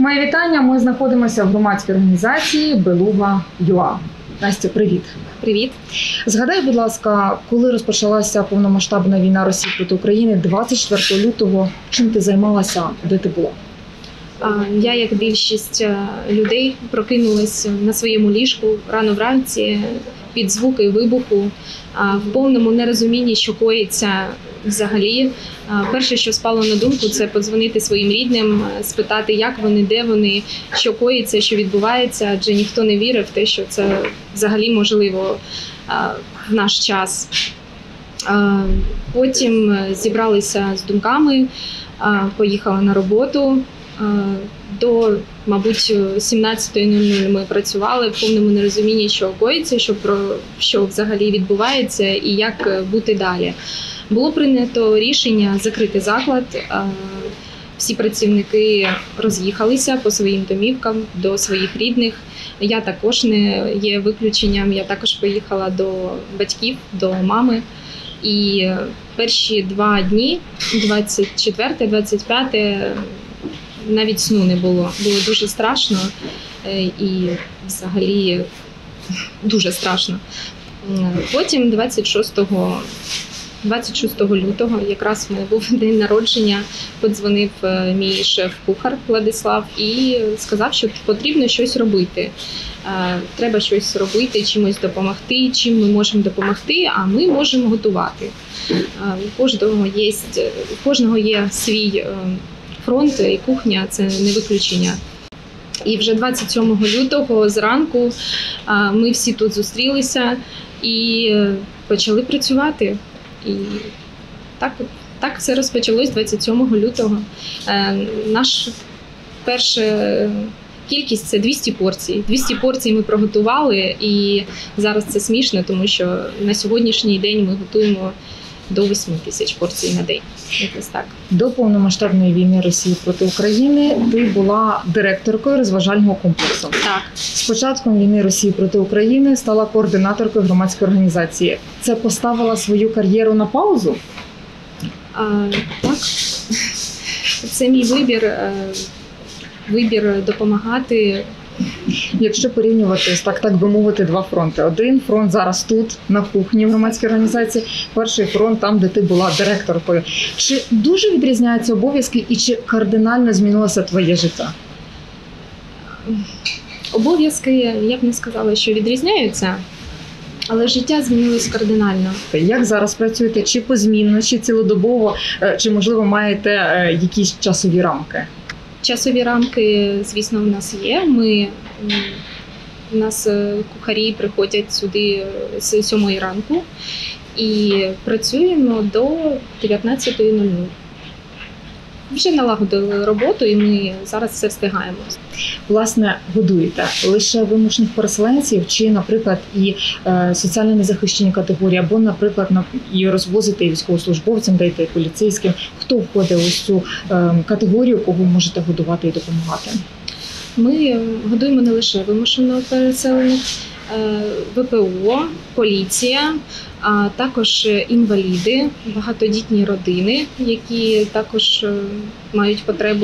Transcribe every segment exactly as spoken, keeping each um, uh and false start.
Моє вітання. Ми знаходимося в громадській організації Белуга ЮА. Настя, привіт. Привіт. Згадай, будь ласка, коли розпочалася повномасштабна війна Росії проти України двадцять четвертого лютого, чим ти займалася, де ти була? Я, як більшість людей, прокинулась на своєму ліжку рано вранці під звуки вибуху, в повному нерозумінні, що коїться взагалі. Перше, що спало на думку, це подзвонити своїм рідним, спитати, як вони, де вони, що коїться, що відбувається, адже ніхто не вірив в те, що це взагалі можливо в наш час. Потім зібралися з думками, поїхала на роботу. До, мабуть, сімнадцятої нуль нуль ми працювали в повному нерозумінні, що коїться, що, про, що взагалі відбувається і як бути далі. Було прийнято рішення закрити заклад. Всі працівники роз'їхалися по своїм домівкам, до своїх рідних. Я також не є виключенням, я також поїхала до батьків, до мами. І перші два дні, двадцять четверте, двадцять п'яте, навіть сну не було. Було дуже страшно і взагалі дуже страшно. Потім двадцять шостого лютого, якраз в мене був день народження, подзвонив мій шеф-кухар Владислав і сказав, що потрібно щось робити. Треба щось робити, чимось допомогти, чим ми можемо допомогти, а ми можемо готувати. У кожного є, у кожного є свій фронт, і кухня – це не виключення. І вже двадцять сьомого лютого зранку ми всі тут зустрілися і почали працювати. І так, так все розпочалось двадцять сьомого лютого. Наша перша кількість – це двісті порцій. двісті порцій ми приготували, і зараз це смішно, тому що на сьогоднішній день ми готуємо до восьми тисяч порцій на день. Якось так. До повномасштабної війни Росії проти України ти була директоркою розважального комплексу. Так. З початком війни Росії проти України стала координаторкою громадської організації. Це поставило свою кар'єру на паузу? А, так. Це мій вибір, вибір допомагати. Якщо порівнювати, так, так би мовити, два фронти. Один фронт зараз тут, на кухні в громадській організації, перший фронт там, де ти була директоркою. Чи дуже відрізняються обов'язки і чи кардинально змінилося твоє життя? Обов'язки, я б не сказала, що відрізняються, але життя змінилось кардинально. Як зараз працюєте? Чи позмінно, чи цілодобово, чи, можливо, маєте якісь часові рамки? Часові рамки, звісно, в нас є. Ми, у нас кухарі приходять сюди з сьомої ранку і працюємо до дев'ятнадцятої нуль нуль. Вже налагодили роботу і ми зараз все встигаємо. Власне, годуєте лише вимушених переселенців чи, наприклад, і е, соціально незахищені категорії, або, наприклад, і розвозите і військовослужбовцям, даєте і поліцейським. Хто входить у цю е, категорію, кого можете годувати і допомагати? Ми годуємо не лише вимушено переселених, ве пе о, поліція, а також інваліди, багатодітні родини, які також мають потребу,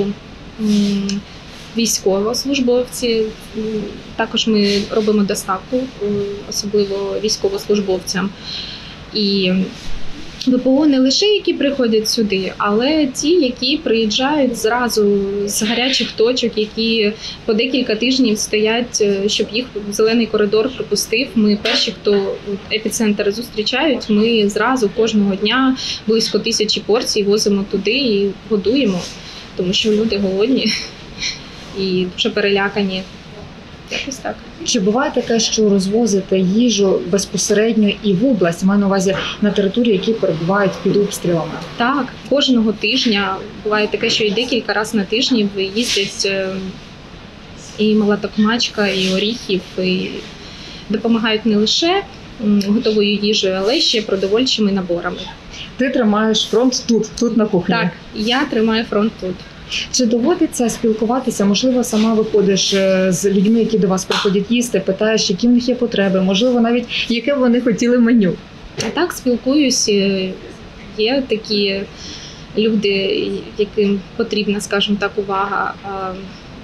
військовослужбовці. Також ми робимо доставку, особливо військовослужбовцям. І ве пе о не лише які приходять сюди, але ті, які приїжджають зразу з гарячих точок, які по декілька тижнів стоять, щоб їх зелений коридор пропустив. Ми перші, хто епіцентр зустрічають, ми зразу кожного дня близько тисячі порцій возимо туди і годуємо, тому що люди голодні і дуже перелякані. Якось так. Чи буває таке, що розвозите їжу безпосередньо і в область, маю на увазі на території, які перебувають під обстрілами? Так, кожного тижня буває таке, що і декілька разів на тиждень їздять і Мала Токмачка, і Оріхів, і допомагають не лише готовою їжею, але ще продовольчими наборами. Ти тримаєш фронт тут, тут на кухні? Так, я тримаю фронт тут. Чи доводиться спілкуватися? Можливо, сама виходиш з людьми, які до вас приходять їсти, питаєш, які в них є потреби, можливо, навіть яке б вони хотіли меню? Так, спілкуюся. Є такі люди, яким потрібна, скажімо так, увага.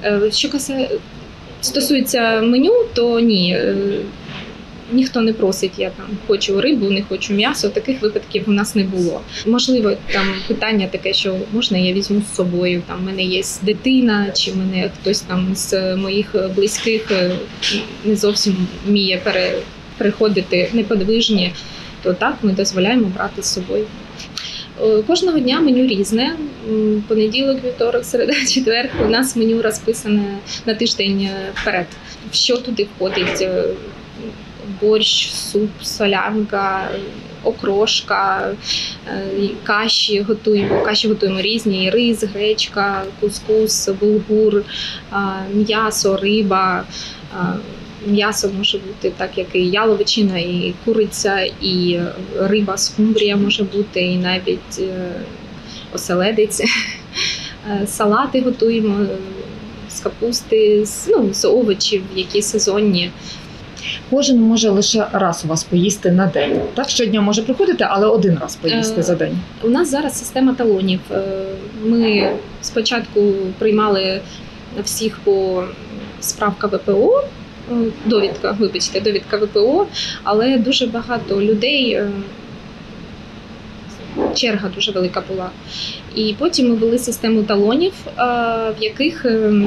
Е, Що каса... стосується меню, то ні. Е, Ніхто не просить, я там хочу рибу, не хочу м'ясо. Таких випадків у нас не було. Можливо, там питання таке, що можна я візьму з собою. Там в мене є дитина, чи в мене хтось там з моїх близьких не зовсім вміє пере, переходити неподвижні, то так ми дозволяємо брати з собою. Кожного дня меню різне. Понеділок, вівторок, середа, четвер. У нас меню розписане на тиждень вперед. Що туди входить? Борщ, суп, солянка, окрошка, каші готуємо. Каші готуємо різні: рис, гречка, кускус, булгур, м'ясо, риба. М'ясо може бути так, як і яловичина, і куриця, і риба, скумбрія може бути, і навіть оселедець. Салати готуємо з капусти, з, ну, з овочів, які сезонні. Кожен може лише раз у вас поїсти на день. Так, щодня може приходити, але один раз поїсти Е, за день. У нас зараз система талонів. Ми спочатку приймали всіх по справка ВПО, довідка, вибачте, довідка ВПО, але дуже багато людей, черга дуже велика була. І потім ми ввели систему талонів, в яких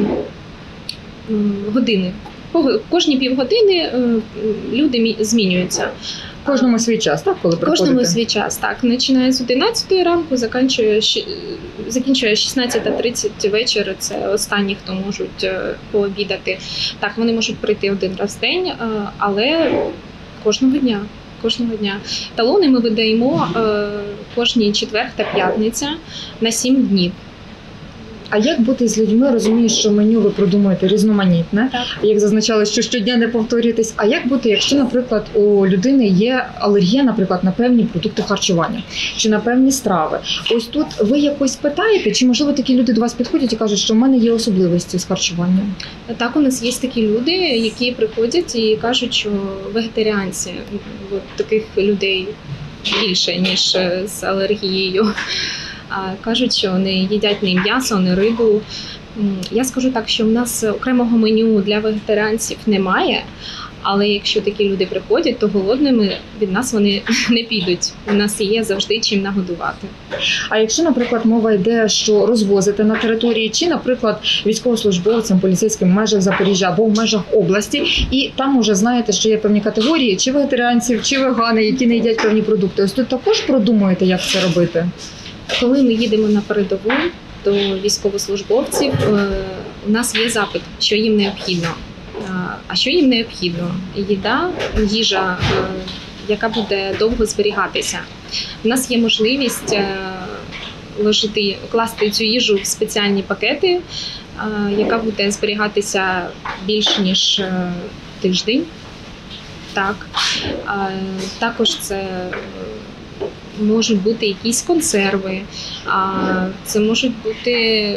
години. Кожні півгодини люди змінюються. Кожному свій час, так, коли приходите? Кожному свій час, так. Починає з одинадцятої ранку, закінчує, закінчує шістнадцята тридцять вечора. Це останні, хто можуть пообідати. Так, вони можуть прийти один раз в день, але кожного дня. Кожного дня. Талони ми видаємо кожні четвер та п'ятниця на сім днів. А як бути з людьми? Розумію, що меню ви продумуєте різноманітне, Так. як зазначали, що щодня не повторюєтесь. А як бути, якщо, наприклад, у людини є алергія, наприклад, на певні продукти харчування чи на певні страви? Ось тут ви якось питаєте, чи можливо такі люди до вас підходять і кажуть, що в мене є особливості з харчуванням? Так, у нас є такі люди, які приходять і кажуть, що вегетаріанці, от таких людей більше, ніж з алергією. Кажуть, що не їдять ні м'ясо, ні рибу. Я скажу так, що в нас окремого меню для вегетаріанців немає, але якщо такі люди приходять, то голодними від нас вони не підуть. У нас є завжди чим нагодувати. А якщо, наприклад, мова йде, що розвозите на території, чи, наприклад, військовослужбовцям, поліцейським в межах Запоріжжя або в межах області, і там уже знаєте, що є певні категорії, чи вегетаріанців, чи вегани, які не їдять певні продукти. Ось тут також продумуєте, як це робити? Коли ми їдемо на передову до військовослужбовців, у нас є запит, що їм необхідно. А що їм необхідно? Їда, їжа, яка буде довго зберігатися. У нас є можливість ложити, класти цю їжу в спеціальні пакети, яка буде зберігатися більш ніж тиждень. Так. Також це можуть бути якісь консерви, це можуть бути...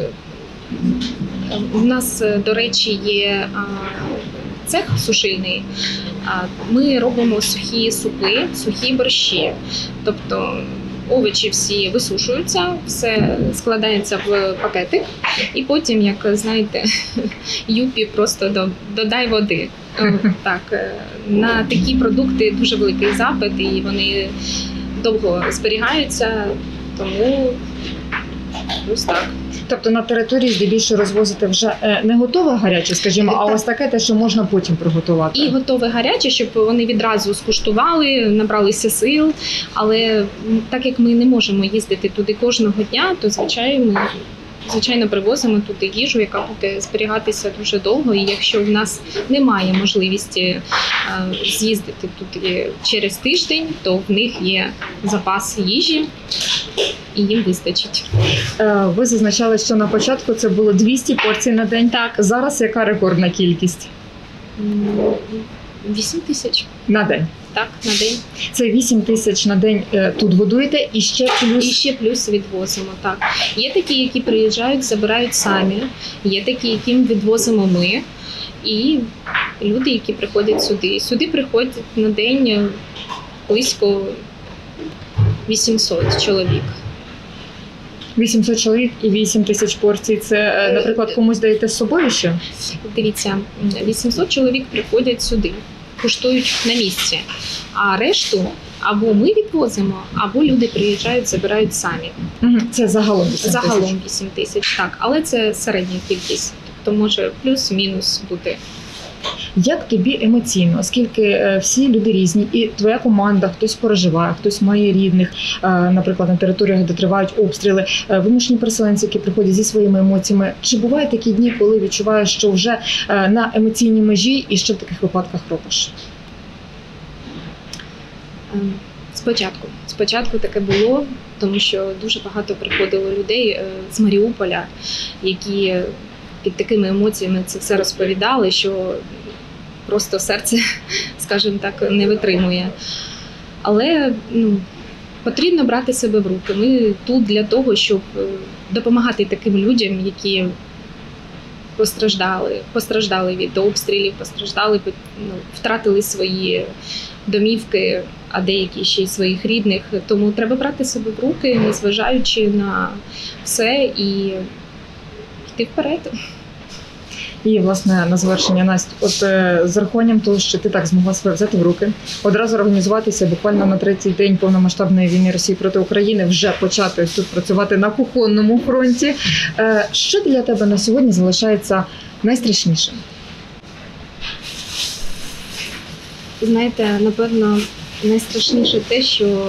У нас, до речі, є цех сушильний. Ми робимо сухі супи, сухі борщі. Тобто овочі всі висушуються, все складається в пакетик, і потім, як знаєте, юпі просто додай води. Так, на такі продукти дуже великий запит, і вони довго зберігаються, тому ось так. Тобто на території здебільшого розвозите вже не готове гаряче, скажімо, а ось таке те, що можна потім приготувати. І готове гаряче, щоб вони відразу скуштували, набралися сил. Але так як ми не можемо їздити туди кожного дня, то звичайно ми звичайно привозимо туди їжу, яка буде зберігатися дуже довго. І якщо в нас немає можливості з'їздити туди через тиждень, то в них є запас їжі. І їм вистачить. Ви зазначали, що на початку це було двісті порцій на день. Так. Зараз яка рекордна кількість? вісім тисяч. На день? Так, на день. Це вісім тисяч на день тут годуєте і ще плюс? І ще плюс відвозимо, так. Є такі, які приїжджають, забирають самі, є такі, яким відвозимо ми. І люди, які приходять сюди. Сюди приходять на день близько вісімсот чоловік. вісімсот чоловік і вісім тисяч порцій. Це, е, наприклад, комусь даєте з собою ще? Дивіться, вісімсот чоловік приходять сюди, куштують на місці, а решту або ми відвозимо, або люди приїжджають, забирають самі. Угу. Це загалом вісім тисяч? Загалом вісім тисяч, так. Але це середня кількість, тобто може плюс-мінус бути. Як тобі емоційно, оскільки е, всі люди різні, і твоя команда, хтось переживає, хтось має рідних, е, наприклад, на територіях, де тривають обстріли, е, вимушені переселенці, які приходять зі своїми емоціями. Чи бувають такі дні, коли відчуваєш, що вже е, на емоційній межі, і що в таких випадках робиш? Ем, Спочатку. Спочатку таке було, тому що дуже багато приходило людей е, з Маріуполя, які під такими емоціями це все розповідали, що просто серце, скажімо так, не витримує. Але ну, потрібно брати себе в руки. Ми тут для того, щоб допомагати таким людям, які постраждали, постраждали від обстрілів, постраждали, ну, втратили свої домівки, а деякі ще й своїх рідних. Тому треба брати себе в руки, незважаючи на все, і йти вперед. І, власне, на завершення, Настя, от е, з рахуванням того, що ти так змогла себе взяти в руки, одразу організуватися буквально на третій день повномасштабної війни Росії проти України, вже почати тут працювати на кухонному фронті. Е, що для тебе на сьогодні залишається найстрашнішим? Знаєте, напевно, найстрашніше те, що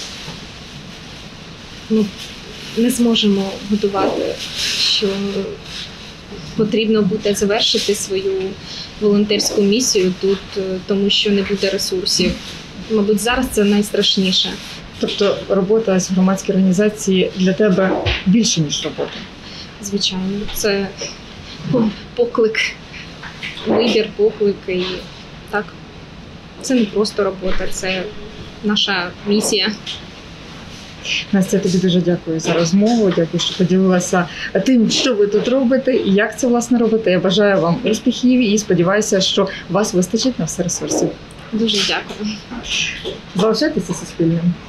ну, не зможемо готувати, що потрібно буде завершити свою волонтерську місію тут, тому що не буде ресурсів. Мабуть, зараз це найстрашніше. Тобто робота з громадської організації для тебе більше, ніж робота? Звичайно, це поклик, вибір, поклик. І так, це не просто робота, це наша місія. Настя, я тобі дуже дякую за розмову. Дякую, що поділилася тим, що ви тут робите і як це, власне, робите. Я бажаю вам успіхів і сподіваюся, що вас вистачить на все ресурсів. Дуже дякую. Залишайтеся Суспільним.